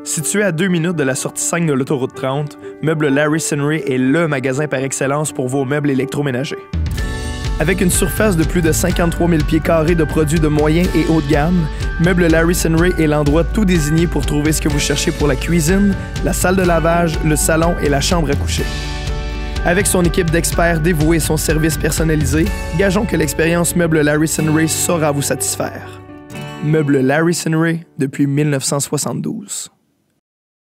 Situé à 2 minutes de la sortie 5 de l'autoroute 30, Meubles Larry Ray est le magasin par excellence pour vos meubles électroménagers. Avec une surface de plus de 53 000 pieds carrés de produits de moyen et haut de gamme, Meubles Larry Ray est l'endroit tout désigné pour trouver ce que vous cherchez pour la cuisine, la salle de lavage, le salon et la chambre à coucher. Avec son équipe d'experts dévoués et son service personnalisé, gageons que l'expérience Meubles Larry Ray saura vous satisfaire. Meubles Larry Ray depuis 1972.